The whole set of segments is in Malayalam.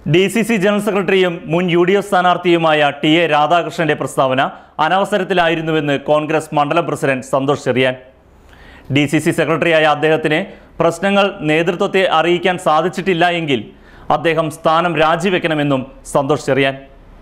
Dcc ജനറൽ സെക്രട്ടറിയും മുൻ UDF സ്ഥാനാർത്ഥിയുമായ TA രാധാകൃഷ്ണന്റെ പ്രസ്താവന അനവസരത്തിലായിരുന്നുവെന്ന് കോൺഗ്രസ് മണ്ഡലം പ്രസിഡന്റ് സന്തോഷ് ചെറിയാൻ. Dcc സെക്രട്ടറിയായ അദ്ദേഹത്തിന് പ്രശ്നങ്ങൾ നേതൃത്വത്തെ അറിയിക്കാൻ സാധിച്ചിട്ടില്ല എങ്കിൽ അദ്ദേഹം സ്ഥാനം രാജിവെക്കണമെന്നും സന്തോഷ് ചെറിയാൻ.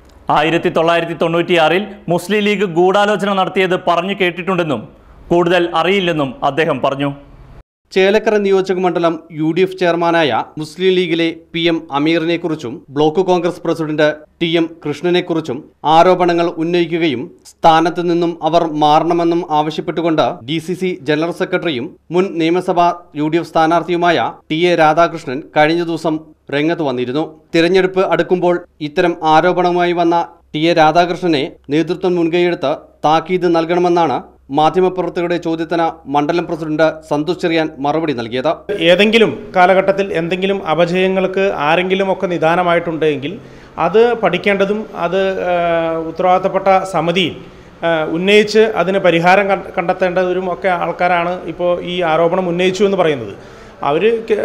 1996-ൽ മുസ്ലിം ലീഗ് ഗൂഢാലോചന നടത്തിയത് പറഞ്ഞു കേട്ടിട്ടുണ്ടെന്നും കൂടുതൽ അറിയില്ലെന്നും അദ്ദേഹം പറഞ്ഞു. ചേലക്കര നിയോജക മണ്ഡലം UDF ചെയർമാനായ മുസ്ലിം ലീഗിലെ PM അമീറിനെക്കുറിച്ചും ബ്ലോക്ക് കോൺഗ്രസ് പ്രസിഡന്റ് TM കൃഷ്ണനെക്കുറിച്ചും ആരോപണങ്ങൾ ഉന്നയിക്കുകയും സ്ഥാനത്ത് നിന്നും അവർ മാറണമെന്നും ആവശ്യപ്പെട്ടുകൊണ്ട് DCC ജനറൽ സെക്രട്ടറിയും മുൻ നിയമസഭാ UDF സ്ഥാനാർത്ഥിയുമായ TA രാധാകൃഷ്ണൻ കഴിഞ്ഞ ദിവസം രംഗത്ത് വന്നിരുന്നു. തിരഞ്ഞെടുപ്പ് അടുക്കുമ്പോൾ ഇത്തരം ആരോപണവുമായി വന്ന TA രാധാകൃഷ്ണനെ നേതൃത്വം മുൻകൈയെടുത്ത് താക്കീത് നൽകണമെന്നാണ് മാധ്യമപ്രവർത്തകരുടെ ചോദ്യത്തിന് മണ്ഡലം പ്രസിഡന്റ് സന്തോഷ് ചെറിയാൻ മറുപടി നൽകിയത്. ഏതെങ്കിലും കാലഘട്ടത്തിൽ എന്തെങ്കിലും അപജയങ്ങൾക്ക് ആരെങ്കിലുമൊക്കെ നിദാനമായിട്ടുണ്ടെങ്കിൽ അത് പഠിക്കേണ്ടതും അത് ഉത്തരവാദിത്തപ്പെട്ട സമിതിയിൽ ഉന്നയിച്ച് അതിന് പരിഹാരം കണ്ടെത്തേണ്ടവരും ഒക്കെ ആൾക്കാരാണ് ഇപ്പോൾ ഈ ആരോപണം ഉന്നയിച്ചു എന്ന് പറയുന്നത്. അവർ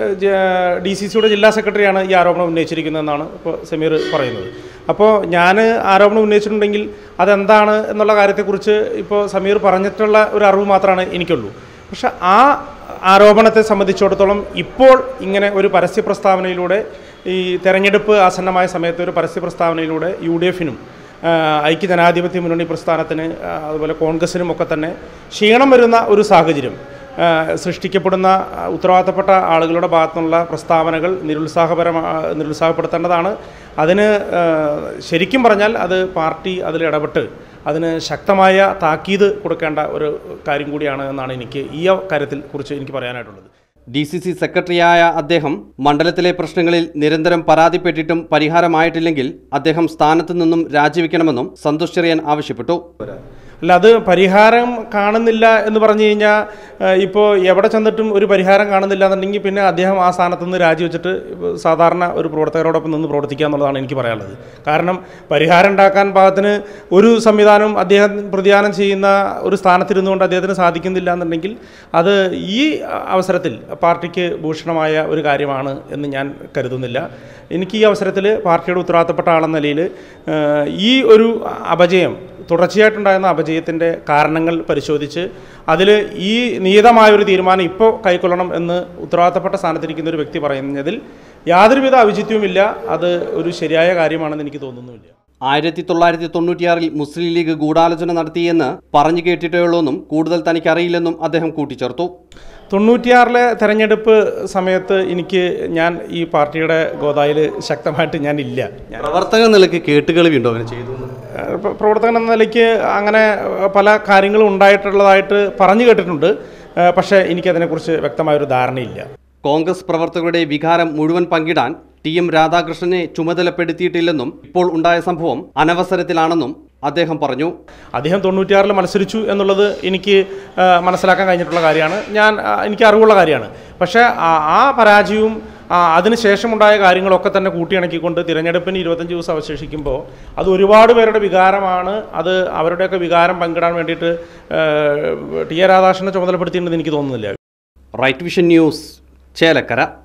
DCCയുടെ ജില്ലാ സെക്രട്ടറിയാണ് ഈ ആരോപണം ഉന്നയിച്ചിരിക്കുന്നതെന്നാണ് ഇപ്പോൾ സമീർ പറയുന്നത്. അപ്പോൾ ഞാൻ ആരോപണം ഉന്നയിച്ചിട്ടുണ്ടെങ്കിൽ അതെന്താണ് എന്നുള്ള കാര്യത്തെക്കുറിച്ച് ഇപ്പോൾ സമീർ പറഞ്ഞിട്ടുള്ള ഒരു അറിവ് മാത്രമാണ് എനിക്കുള്ളൂ. പക്ഷെ ആ ആരോപണത്തെ സംബന്ധിച്ചിടത്തോളം ഇപ്പോൾ ഇങ്ങനെ ഒരു പരസ്യ പ്രസ്താവനയിലൂടെ ഈ തെരഞ്ഞെടുപ്പ് ആസന്നമായ സമയത്ത് ഒരു പരസ്യ പ്രസ്താവനയിലൂടെ UDFനും ഐക്യജനാധിപത്യ മുന്നണി പ്രസ്ഥാനത്തിന് അതുപോലെ കോൺഗ്രസിനും ഒക്കെ തന്നെ ക്ഷീണം വരുന്ന ഒരു സാഹചര്യം സൃഷ്ടിക്കപ്പെടുന്ന ഉത്തരവാദിത്തപ്പെട്ട ആളുകളുടെ ഭാഗത്തുനിന്നുള്ള പ്രസ്താവനകൾ നിരുത്സാഹപ്പെടുത്തേണ്ടതാണ്. അതിന് ശരിക്കും പറഞ്ഞാൽ അത് പാർട്ടി അതിൽ ഇടപെട്ട് അതിന് ശക്തമായ താക്കീത് കൊടുക്കേണ്ട ഒരു കാര്യം കൂടിയാണ് എന്നാണ് എനിക്ക് ഈ കാര്യത്തിൽ കുറിച്ച് എനിക്ക് പറയാനായിട്ടുള്ളത്. DCC സെക്രട്ടറിയായ അദ്ദേഹം മണ്ഡലത്തിലെ പ്രശ്നങ്ങളിൽ നിരന്തരം പരാതിപ്പെട്ടിട്ടും പരിഹാരമായിട്ടില്ലെങ്കിൽ അദ്ദേഹം സ്ഥാനത്ത് നിന്നും രാജിവെക്കണമെന്നും സന്തോഷ് ചെറിയാൻ ആവശ്യപ്പെട്ടു. അല്ല, അത് പരിഹാരം കാണുന്നില്ല എന്ന് പറഞ്ഞു കഴിഞ്ഞാൽ ഇപ്പോൾ എവിടെ ചെന്നിട്ടും ഒരു പരിഹാരം കാണുന്നില്ല എന്നുണ്ടെങ്കിൽ പിന്നെ അദ്ദേഹം ആ സ്ഥാനത്ത് നിന്ന് രാജിവെച്ചിട്ട് സാധാരണ ഒരു പ്രവർത്തകരോടൊപ്പം നിന്ന് പ്രവർത്തിക്കുക എന്നുള്ളതാണ് എനിക്ക് പറയാനുള്ളത്. കാരണം പരിഹാരം ഉണ്ടാക്കാൻ പാകത്തിന് ഒരു സംവിധാനം അദ്ദേഹം പ്രതിദാനം ചെയ്യുന്ന ഒരു സ്ഥാനത്തിരുന്നുകൊണ്ട് അദ്ദേഹത്തിന് സാധിക്കുന്നില്ല എന്നുണ്ടെങ്കിൽ അത് ഈ അവസരത്തിൽ പാർട്ടിക്ക് ഭൂഷണമായ ഒരു കാര്യമാണ് എന്ന് ഞാൻ കരുതുന്നില്ല. എനിക്ക് ഈ അവസരത്തിൽ പാർട്ടിയുടെ ഉത്തരവാദിത്തപ്പെട്ട ആളെന്ന നിലയിൽ ഈ ഒരു അപജയം തുടർച്ചയായിട്ടുണ്ടാകുന്ന അപജയത്തിൻ്റെ കാരണങ്ങൾ പരിശോധിച്ച് അതിൽ ഈ നിയതമായൊരു തീരുമാനം ഇപ്പോൾ കൈക്കൊള്ളണം എന്ന് ഉത്തരവാദിത്തപ്പെട്ട സ്ഥാനത്തിരിക്കുന്ന ഒരു വ്യക്തി പറയുന്നതിൽ യാതൊരുവിധ ഔചിത്യവുമില്ല. അത് ഒരു ശരിയായ കാര്യമാണെന്ന് എനിക്ക് തോന്നുന്നുമില്ല. 1996-ൽ മുസ്ലിം ലീഗ് ഗൂഢാലോചന നടത്തിയെന്ന് പറഞ്ഞു കേട്ടിട്ടേയുള്ളൂവെന്നും കൂടുതൽ തനിക്കറിയില്ലെന്നും അദ്ദേഹം കൂട്ടിച്ചേർത്തു. 96-ലെ തെരഞ്ഞെടുപ്പ് സമയത്ത് ഞാൻ ഈ പാർട്ടിയുടെ ഗോദായിൽ ശക്തമായിട്ട് ഞാനില്ല. പ്രവർത്തക നിലയ്ക്ക് കേട്ടുകളിവുണ്ടോ അങ്ങനെ ചെയ്തു? പ്രവർത്തകൻ എന്ന നിലയ്ക്ക് അങ്ങനെ പല കാര്യങ്ങളും ഉണ്ടായിട്ടുള്ളതായിട്ട് പറഞ്ഞു കേട്ടിട്ടുണ്ട്. പക്ഷേ എനിക്കതിനെക്കുറിച്ച് വ്യക്തമായൊരു ധാരണയില്ല. കോൺഗ്രസ് പ്രവർത്തകരുടെ വികാരം മുഴുവൻ പങ്കിടാൻ TM രാധാകൃഷ്ണനെ ചുമതലപ്പെടുത്തിയിട്ടില്ലെന്നും ഇപ്പോൾ ഉണ്ടായ സംഭവം അനവസരത്തിലാണെന്നും അദ്ദേഹം പറഞ്ഞു. അദ്ദേഹം 96-ൽ മത്സരിച്ചു എന്നുള്ളത് എനിക്ക് മനസ്സിലാക്കാൻ കഴിഞ്ഞിട്ടുള്ള കാര്യമാണ്, എനിക്ക് അറിവുള്ള കാര്യമാണ്. പക്ഷേ ആ പരാജയവും അതിനുശേഷമുണ്ടായ കാര്യങ്ങളൊക്കെ തന്നെ കൂട്ടിയിണക്കിക്കൊണ്ട് തിരഞ്ഞെടുപ്പിന് 25 ദിവസം അവശേഷിക്കുമ്പോൾ അത് ഒരുപാട് പേരുടെ വികാരമാണ്. അത് അവരുടെയൊക്കെ വികാരം പങ്കിടാൻ വേണ്ടിയിട്ട് TA രാധാകൃഷ്ണനെ ചുമതലപ്പെടുത്തിയിട്ടുണ്ടെന്ന് എനിക്ക് തോന്നുന്നില്ല. Right Vision News, Chelakkara.